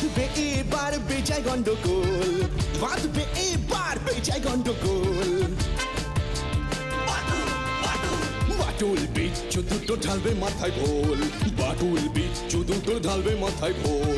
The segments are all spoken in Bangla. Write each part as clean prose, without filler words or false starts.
বাঁধবে এবার বেজায় গন্ডগোল, বাঁধবে এবার বেজায় গন্ডগোল। বাটুল বিচ্ছু দুটো ঢালবে মাথায় ভোল, বাটুল বিচ্ছু দুটো ঢালবে মাথায় ভোল।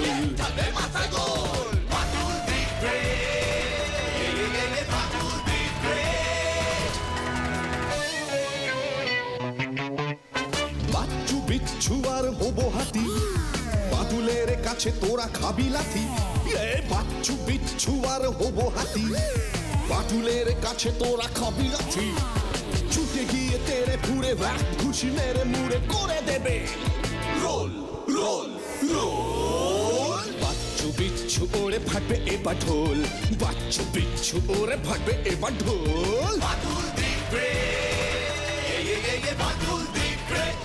বাচ্চু বিচ্ছু আর হবো হাতি, বাটুলের কাছে তোরা খাবি লাথি। বাচ্চু বিচ্ছু আর হবো হাতি, বাটুলের কাছে তোরা খাবি লাথি। ছুটে গিয়ে তেরে ফুড়ে ঘুষি মেরে মুড়ে করে দেবে রোল রোল রোল। বাচ্চু বিচ্ছু ওরে ফাটবে এবার ঢোল, বাচ্চু বিচ্ছু ওরে ফাটবে এবার ঢোল। Bantul the great, Bantul the great.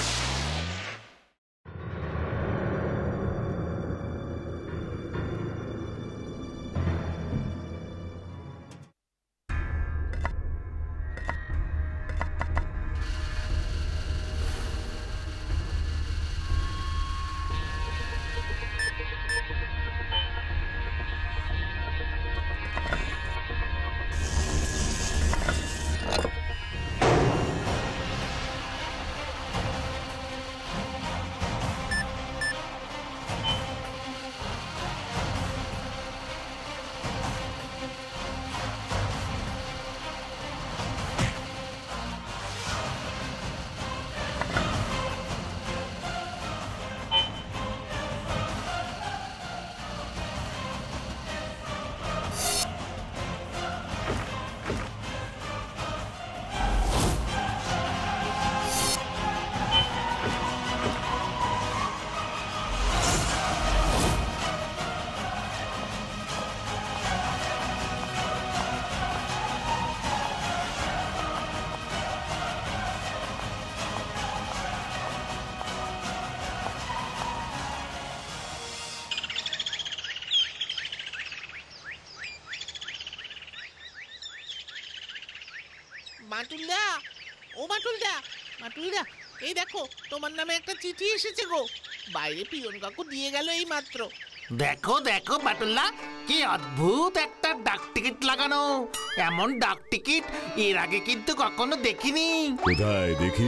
বাটুলদা, ও বাটুলদা, বাটুলদা, এই দেখো তোমার নামে একটা চিঠি এসেছে গো। বাইরে পিয়ন কাকু দিয়ে গেল এই মাত্র। দেখো দেখো বাটুল্লা, কি অদ্ভুত একটা ডাক টিকিট লাগানো। এমন ডাক টিকিট এর আগে কিন্তু কখনো দেখিনি। কোথায় দেখি?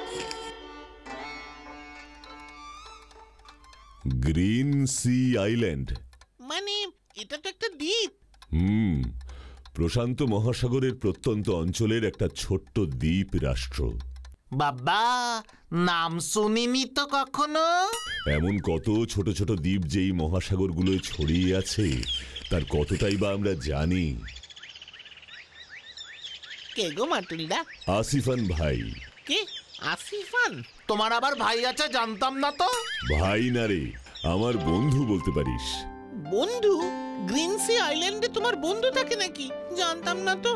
গ্রিন সি আইল্যান্ড মানে এটা তো একটা দ্বীপ। প্রশান্ত মহাসাগরের প্রত্যন্ত অঞ্চলের একটা ছোট্ট দ্বীপ রাষ্ট্র। বাবা, নাম শুনিনি তো কখনো। এমন কত ছোট ছোট দ্বীপ যেই মহাসাগরগুলোয় ছড়িয়ে আছে, তার কতটাই বা আমরা জানি। কে গো বাটুলদা? আসিফান ভাই। কে আসিফান? তোমার আবার ভাই আছে? জানতাম না তো। ভাই না রে, আমার বন্ধু বলতে পারিস। বন্ধু? গ্রিন সি আইল্যান্ডে তোমার বন্ধু থাকে নাকি? জানতাম না তো।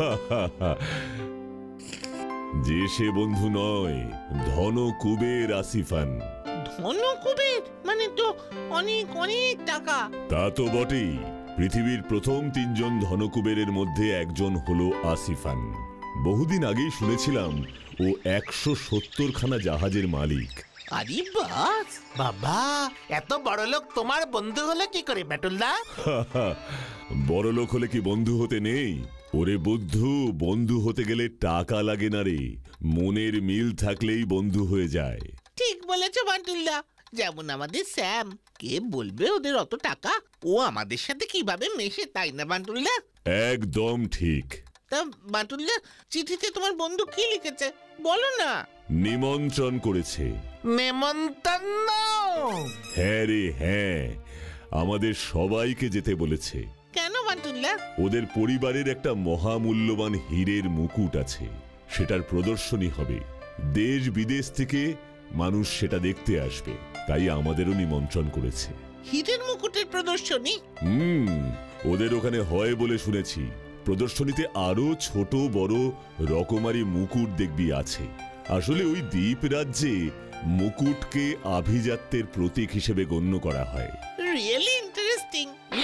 যে সে বন্ধু নয়, ধন কুবের আসিফান। ধন কুবের মানে তো অনেক অনেক টাকা। তা তো বটেই। পৃথিবীর প্রথম 3 জন ধনকুবেরের মধ্যে একজন হলো আসিফান। বহুদিন আগেই শুনেছিলাম ও 170খানা জাহাজের মালিক। আরে বাস! বাবা, এত বড় লোক তোমার বন্ধু হলো কি করে বাটুলদা? বড় লোক হলে কি বন্ধু হতে নেই? ওরে বুদ্ধু, বন্ধু হতে গেলে টাকা লাগে না রে, মনের মিল থাকলেই বন্ধু হয়ে যায়। ঠিক বলেছো বাটুলদা। যেমন আমাদের স্যাম, কে বলবে ওদের অত টাকা? ও আমাদের সাথে কিভাবে মেশে, তাই না বাটুলদা? একদম ঠিক। তা বাটুলদা, চিঠিতে তোমার বন্ধু কি লিখেছে বলো না। নিমন্ত্রণ করেছে। নেমন্তন্ন? হ্যাঁ রে হ্যাঁ, আমাদের সবাইকে যেতে বলেছে। কেন বাটুলদা? ওদের পরিবারের একটা মহামূল্যবান হীরের মুকুট আছে, সেটার প্রদর্শনী হবে। দেশ বিদেশ থেকে মানুষ সেটা দেখতে আসবে, তাই আমাদেরও নিমন্ত্রণ করেছে। হীরের মুকুটের প্রদর্শনী? ওদের ওখানে হয় বলে শুনেছি। প্রদর্শনীতে আরো ছোট বড় রকমারি মুকুট দেখবি আছে। আসলে ওই দ্বীপ রাজ্যে মুকুটকে আভিজাত্যের প্রতীক হিসেবে গণ্য করা হয়। Really interesting.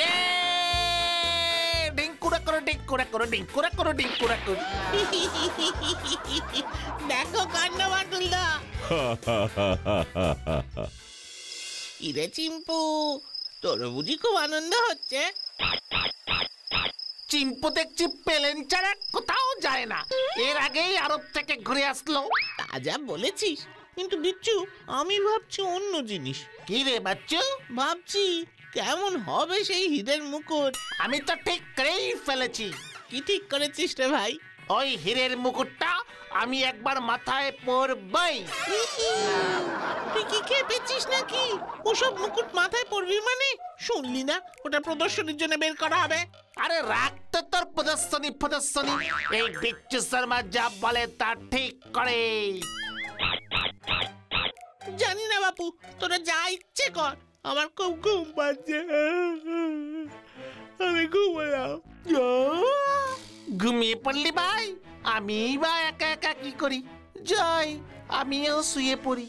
ডিঙ্কুরা করো, ডিঙ্কুরা করো, ডিঙ্কুরা করো, ডিঙ্কুরা করো। দেখো কান্ড বাটুলদা। ইরে চিম্পু, তোর বুঝি খুব আনন্দ হচ্ছে? চিম্পু দেখছি প্লেন ছাড়া কোথাও যায় না, এর আগেই আরব থেকে ঘুরে আসলো। তা যা বলেছিস, কিন্তু বিচ্ছু আমি ভাবছি অন্য জিনিস। কি রে বাচ্চু? ভাবছি কেমন হবে সেই হীরের মুকুট। আমি তো ঠিক করেই ফেলেছি। কি ঠিক করেছিস রে ভাই? ওই হীরের মুকুটটা আমি একবার মাথায় পরবই। তুই কি খেপেছিস নাকি? ওসব মুকুট মাথায় পরবি মানে? শুনলি না ওটা প্রদর্শনীর জন্য বের করা হবে? আরে রাখতো তোর প্রদর্শনী। এই বিচ্ছু শর্মা যা বলে তা ঠিক করে। জানি না বাপু, তোরা যা ইচ্ছে কর, আমার খুব ঘুম পাচ্ছে, আমি ঘুমালাম। ঘুমিয়ে পড়লি ভাই? আমি বা একা একা কি করি? যাই আমিও শুয়ে পড়ি।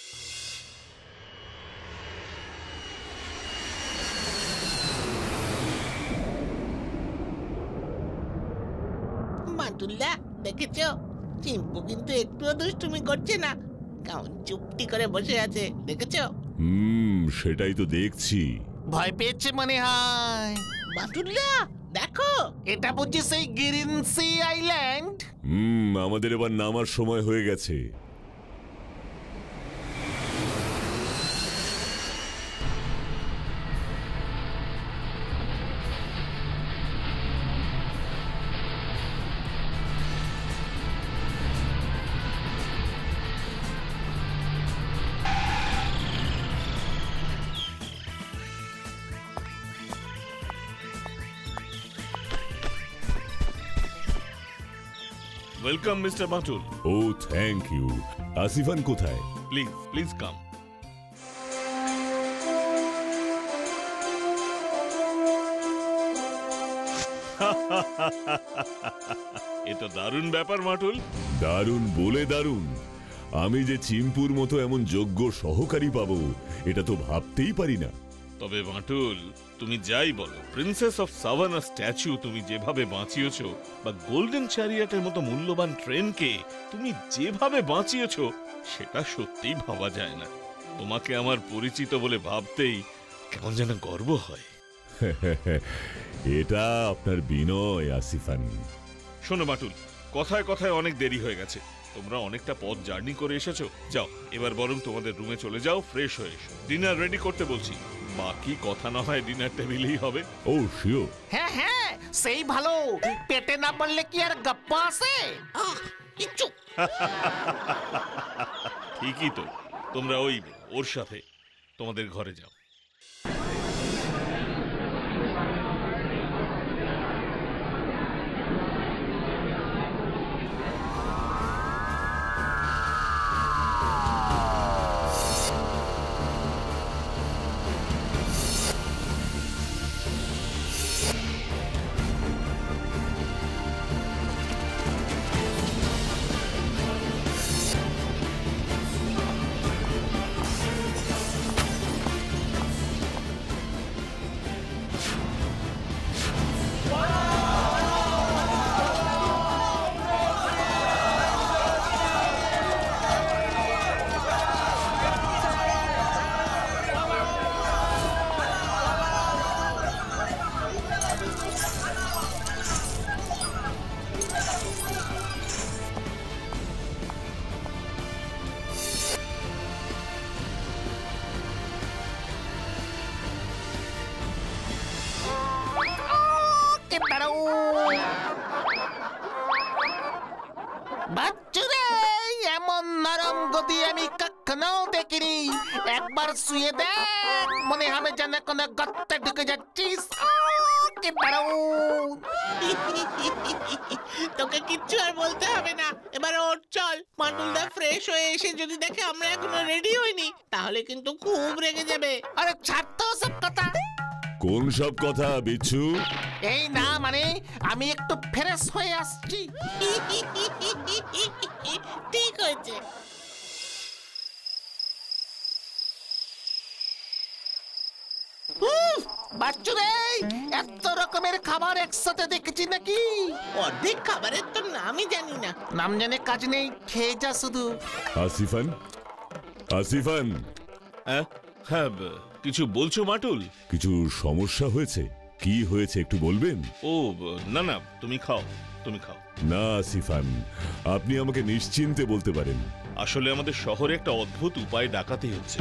বান্টুলদা, দেখেছো চিম্পু কিন্তু একটুও দুষ্টুমি করছে না, কেমন চুপটি করে বসে আছে, দেখেছো? সেটাই তো দেখছি। ভয় পেয়েছে মনে হয়। বান্টুলদা দেখো, এটা বুঝি সেই গ্রিন সি আইল্যান্ড? আমাদের এবার নামার সময় হয়ে গেছে। Welcome mister Bantul. Oh thank you. আসিফান কোথায়? Please come. এটা দারুণ ব্যাপার বাঁটুল। দারুণ বলে দারুণ। আমি যে চিম্পুর মতো এমন যোগ্য সহকারী পাবো এটা তো ভাবতেই পারি না। তবে বাঁটুল, তুমি যাই বলো, প্রিন্সেস অফ সাভানা স্ট্যাচু তুমি যেভাবে বাঁচিয়েছো, বা গোল্ডেন চ্যারিয়টের মতো মূল্যবান ট্রেনকে তুমি যেভাবে বাঁচিয়েছো, সেটা সত্যিই ভাবা যায় না। তোমাকে আমার পরিচিত বলে ভাবতেই কেমন যেন গর্ব হয়। এটা আপনার বিনয় আসিফান। শোনো বাঁটুল, কথায় কথায় অনেক দেরি হয়ে গেছে, তোমরা অনেকটা পথ জার্নি করে এসেছো। যাও এবার বরং তোমাদের রুমে চলে যাও, ফ্রেশ হয়ে এসো। ডিনার রেডি করতে বলছি, বাকি কথা না হয় ডিনার টেবিলেই হবে। Oh sure. হ্যাঁ সেই ভালো। পেটে না পড়লে কি আর গপ্পা আছে? ঠিকই তো, তোমরা ওর সাথে তোমাদের ঘরে যাও। বাচ্চুরে, এমন নরম গদি আমি কখনো দেখিনি। একবার শুয়ে দেখ, মনে হবে যেন কোনো গর্তে ঢুকে যাচ্ছিস। তোকে কিচ্ছু আর বলতে হবে না, এবার ওর চল। বান্টুলদা ফ্রেশ হয়ে এসে যদি দেখে আমরা এখনো রেডি হইনি, তাহলে কিন্তু খুব রেগে যাবে। আরে ছাড় তো সব কথা। কোন সব কথা বিচ্ছু? এই না মানে আমি একটু ফ্রেশ হয়ে আসছি। ঠিক হয়েছে। বাচ্চুরে, এত রকমের খাবার একসাথে দেখেছি নাকি? অর্ধেক খাবারের তো নামই জানি না। নাম জানে কাজ নেই, খেয়ে যা শুধু। আসিফান, আসিফান, হ্যাঁ, কিছু বলছো মাটুল? কিছু সমস্যা হয়েছে? কি হয়েছে একটু বলবেন? ও না না, তুমি খাও, তুমি খাও। না সিফান, আপনি আমাকে নিশ্চিন্তে বলতে পারেন। আসলে আমাদের শহরে একটা অদ্ভুত উপায় ডাকাতি হচ্ছে,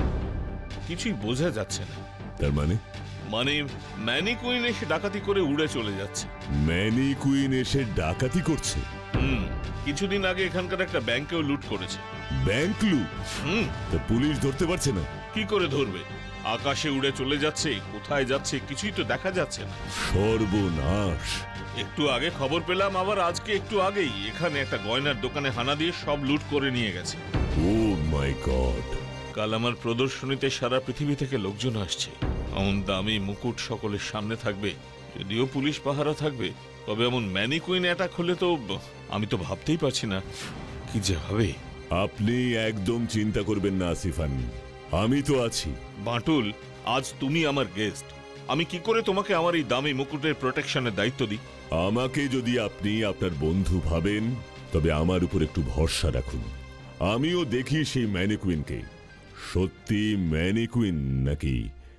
কিছুই বোঝা যাচ্ছে না। তার মানে? মানে ম্যানিকুইন এসে ডাকাতি করে উড়ে চলে যাচ্ছে। ম্যানিকুইন এসে ডাকাতি করছে? কিছুদিন আগে এখানকার একটা ব্যাংকেও লুট করেছে। ব্যাংক লুট? তা পুলিশ ধরতে পারছে না? কি করে ধরবে? আকাশে উড়ে চলে যাচ্ছে, কোথায় যাচ্ছে কিছুই তো দেখা যাচ্ছে না। সর্বনাশ! একটু আগে খবর পেলাম, আবার আজকে একটু আগেই এখানে একটা গয়নার দোকানে হানা দিয়ে সব লুট করে নিয়ে গেছে। Oh my God! কাল আমার প্রদর্শনীতে সারা পৃথিবী থেকে লোকজন আসছে। এমন দামি মুকুট সকলের সামনে থাকবে, যদিও পুলিশ পাহারা থাকবে, তবে এমন ম্যানিকুইন অ্যাটাক হলে তো আমি তো ভাবতেই পারছি না কি যে হবে। আপনি একদম চিন্তা করবেন না আসিফান, আমি তো আছি। বাঁটুল, আজ তুমি আমার গেস্ট, আমি কি করে তোমাকে আমার এই দামি মুকুটের প্রোটেকশনের দায়িত্ব দিই? আমাকে যদি আপনি আপনার বন্ধু ভাবেন তবে আমার উপর একটু ভরসা রাখুন। আমিও দেখি সেই ম্যানিকুইনকে, সত্যি ম্যানিকুইন নাকি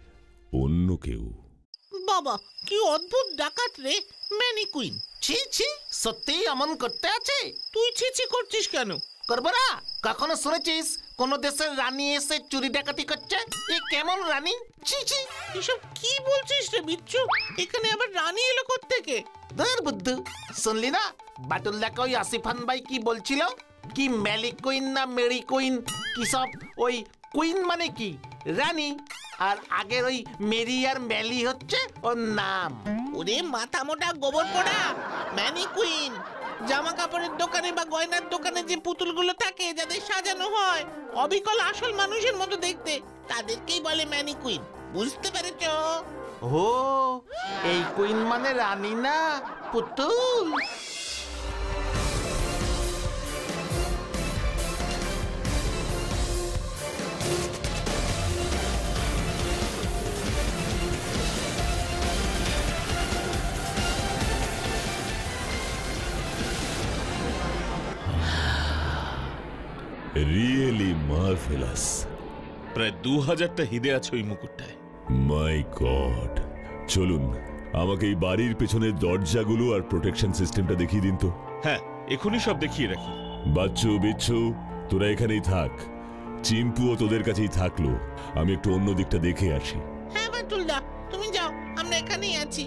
অন্য কেউ। বাবা, কি অদ্ভুত ডাকাত রে ম্যানিকুইন। ছি ছি, সত্যি এমন করতে আছে? তুই ছিছি করছিস কেন? করবো না? কখনো শুনেছিস কোন দেশের রানী এসে চুরি ডাকাতি করছে? এ কেমন রানী? ছি ছি। এসব কি বলছিস রে বিচ্ছু? এখানে আবার রানী এলো কোত্থেকে? ধর বুদ্ধু, শুনলি না বাটুলদাকে ওই আসিফান ভাই কি বলছিল? কি ম্যালিকুইন না মেরিকুইন কি সব? ওই কুইন মানে কি রানী, আর আগের ওই মেরি আর ম্যালি হচ্ছে ওর নাম। ওরে মাথা মোটা গোবর পোড়া, ম্যানিকুইন জামা কাপড়ের দোকানে বা গয়নার দোকানে যে পুতুলগুলো থাকে, যাদের সাজানো হয় অবিকল আসল মানুষের মতো দেখতে, তাদেরকেই বলে ম্যানিকুইন। বুঝতে পেরেছ? ও, এই কুইন মানে রানী না পুতুল। Really marvellous. প্রায় 2000টা হিদে আছে ওই মুকুটটায়। মাই গড! চলুন আমাকে এই বাড়ির পেছনের দরজাগুলো আর প্রোটেকশন সিস্টেমটা দেখিয়ে দিন তো। হ্যাঁ, এখনই সব দেখিয়ে রাখি। বাচ্চু, বিচ্ছু, তোরা এখানেই থাক। চিম্পুও তোদের কাছেই থাকলো, আমি একটু অন্য দিকটা দেখে আসি। হ্যাঁ বাটুলদা, তুমি যাও, আমরা এখানেই আছি।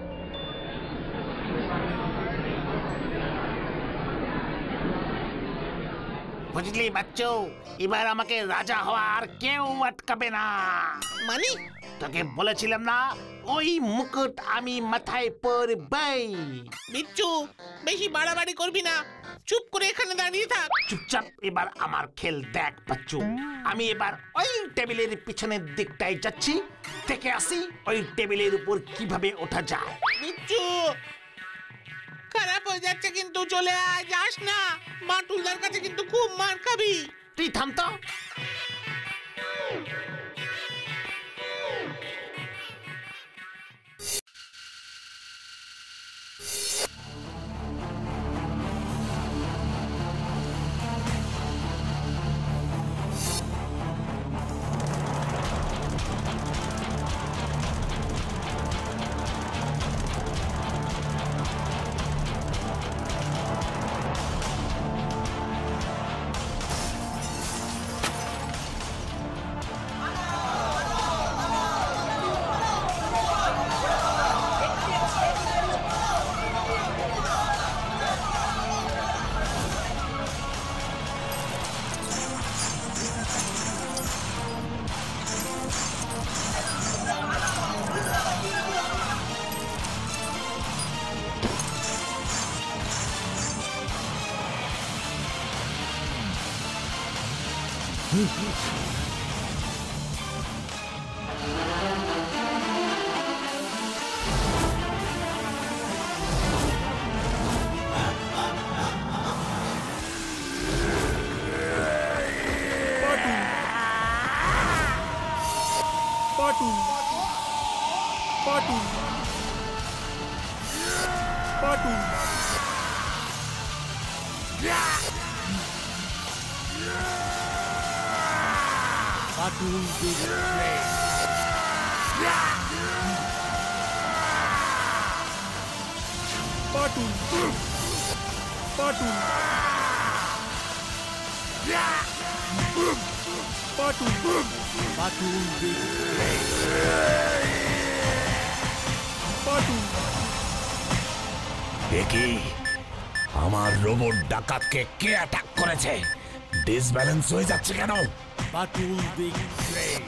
বুঝলি বাচ্চু, এবার আমাকে রাজা হওয়া আর কেউ আটকাবে না। মানে? তোকে বলেছিলাম না ওই মুকুট আমি মাথায় পরবই। বিচ্ছু, বেশি বাড়াবাড়ি করবি না, চুপ করে এখানে দাঁড়িয়ে থাক। চুপচাপ এবার আমার খেল দেখ বাচ্চু। আমি এবার ওই টেবিলের পিছনের দিকটায় যাচ্ছি, দেখে আসি ওই টেবিলের উপর কিভাবে ওঠা যায়। বিচ্ছু, খারাপ হয়ে যাচ্ছে কিন্তু, চলে আয়, যাস না। বাটুলদার কাছে কিন্তু খুব মার খাবি। তুই থাম তো। Bantul big brain. Bantul. Bantul. Bantul. Bantul big brain. Bantul. দেখি আমার রোবট ডাকাতকে কে অ্যাটাক করেছে? ডিসব্যালেন্স হয়ে যাচ্ছে কেন? Bantul big brain.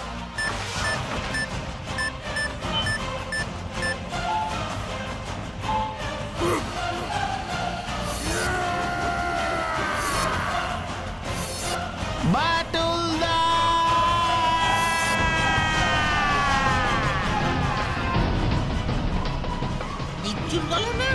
বাটুল দা বিচ্ছুর গলা না?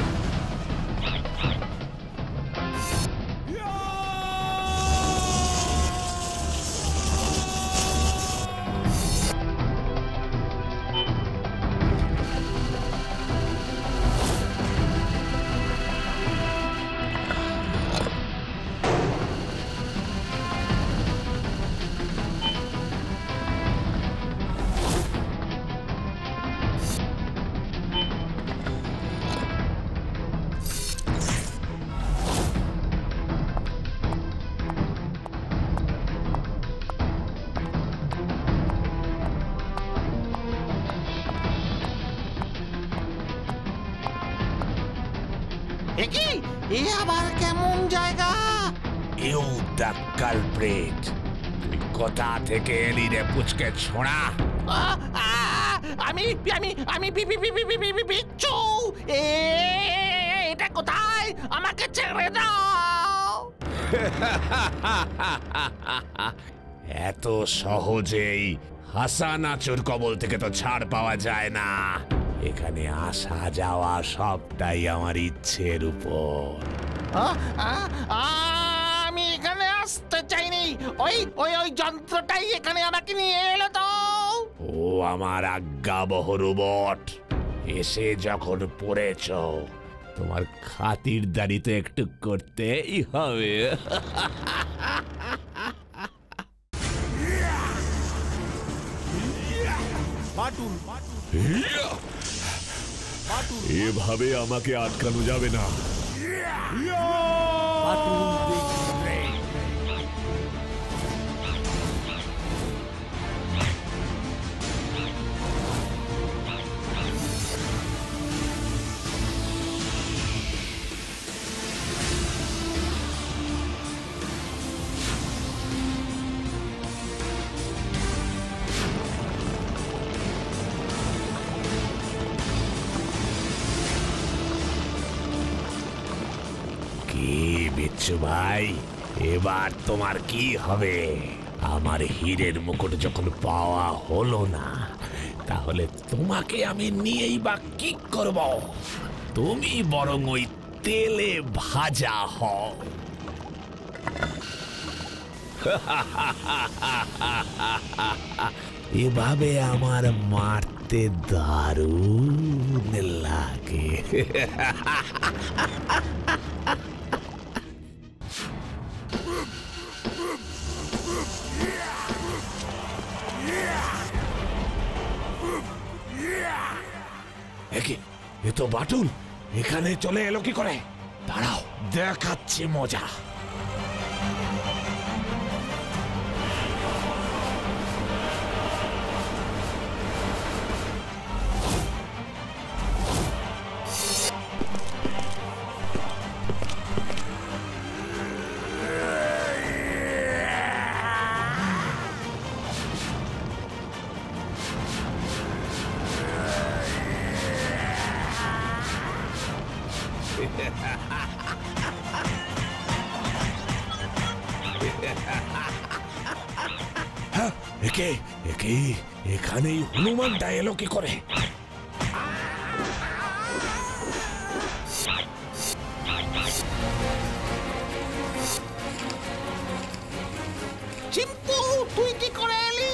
কি এ আবার কেমন জায়গা? You the culprit. তুই কোথা থেকে এলি রে পুচকে ছোঁড়া? আ, আ, আমি আমি আমি বিচ্ছু। এটা কোথায়? আমাকে ছেড়ে দাও। এত সহজেই হাসানাচুর কবল থেকে তো ছাড় পাওয়া যায় না। এখানে আসা যাওয়া সবটাই আমার ইচ্ছের উপর। আ, আ, আমি এখানে আসতে চাইনি। ওই ওই ওই যন্ত্রটাই এখানে আমাকে নিয়ে এলো তো। ও আমার আজ্ঞাবহ রোবট, এসে যখন পড়েছ তোমার খাতিরদারি তো একটু করতেই হবে। Bantul. এভাবে আমাকে আটকানো যাবে না। Bantul big brain. কি বিচ্ছু ভাই, এবার তোমার কি হবে? আমার হীরের মুকুট যখন পাওয়া হলো না, তাহলে তোমাকে আমি নিয়েই বা কি করব? তুমি বরং ওই তেলে ভাজা হও। এভাবে আমার মারতে দারুণ লাগে। এ তো বাটুল, এখানে চলে এলো কি করে? দাঁড়াও, দেখাচ্ছি মজা। একে একে এখানেই হনুমানটা এলো কি করে? চিম্পু, তুই কি করে এলি?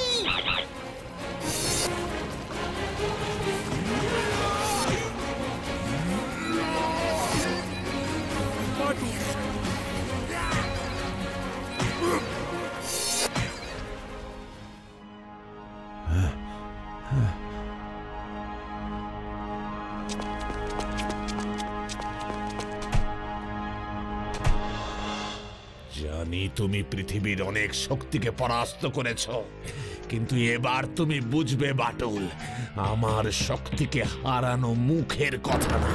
তুমি পৃথিবীর অনেক শক্তিকে পরাস্ত করেছো, কিন্তু এবার তুমি বুঝবে বাটুল, আমার শক্তিকে হারানো মুখের কথা না।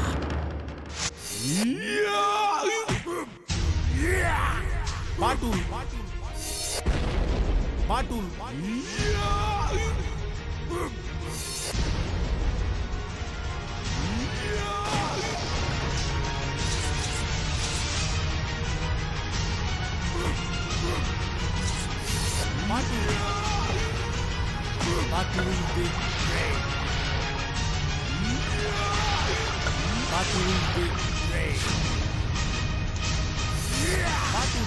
Batul Batul Bantul big brain. Bantul big brain. Bantul.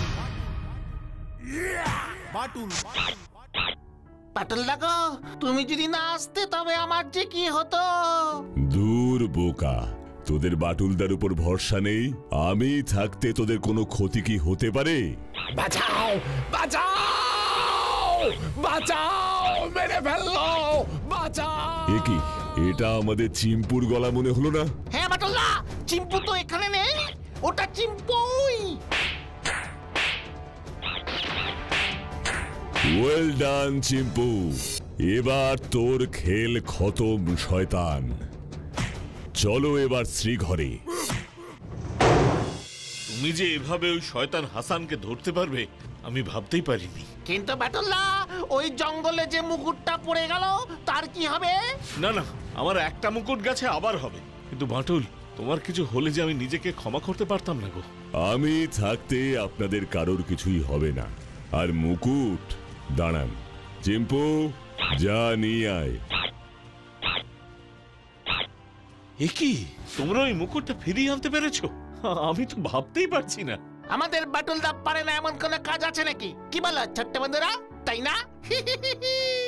Bantul. Batul দেখো, তুমি যদি না আসতে তবে আমার যে কি হতো। দূর বোকা, তোদের বাটুলদার উপর ভরসা নেই? আমি থাকতে তোদের কোনো ক্ষতি কি হতে পারে? বাঁচাও, বাঁচাও, বাঁচাও, মেরে ফেললো, বাঁচাও। এ কি, এটা আমাদের চিম্পুর গলা মনে হলো না? হ্যাঁ বাটুলদা, চিম্পু তো এখানে নেই, ওটা চিম্পুই। ওয়েল ডান চিম্পু, এবার তোর খেল খতম শয়তান। চলো এবার শ্রীঘরে। তুমি যে এভাবে ওই শয়তান হাসানকে ধরতে পারবে আমি ভাবতেই পারিনি। কিন্তু বাটুলদা, ওই জঙ্গলে যে মুকুটটা পড়ে গেল তার কি হবে? না না, আমার একটা মুকুট গেছে, আবার হবে। কিন্তু বাটুল, তোমার কিছু হলে যে আমি নিজেকে ক্ষমা করতে পারতাম না গো। আমি থাকতে আপনাদের কারোর কিছুই হবে না। আর মুকুট, দাঁড়ান চিম্পু, যা নিয়ে আয়। এ কি, তোমরা ওই মুকুটটা ফিরিয়ে আনতে পেরেছো? আমি তো ভাবতেই পারছি না। আমাদের বাটুলদা পারে না এমন কোন কাজ আছে নাকি? কি বলো ছোট্ট বন্ধুরা, তাই না?